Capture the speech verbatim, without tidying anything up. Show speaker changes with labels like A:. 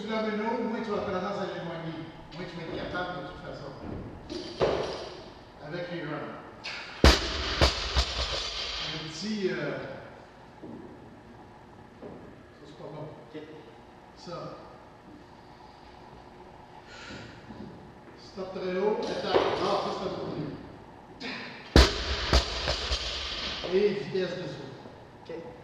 A: tu l'amènes où, moins tu vas faire tendance à l'éloigner. Moins tu vas être capable de toute façon. Avec les runs. Un petit. Euh... Ça, c'est pas bon.
B: Okay.
A: Ça. Stop très haut, attaque. Ah, ça c'est un peu plus. Et vitesse dessous.
B: Okay.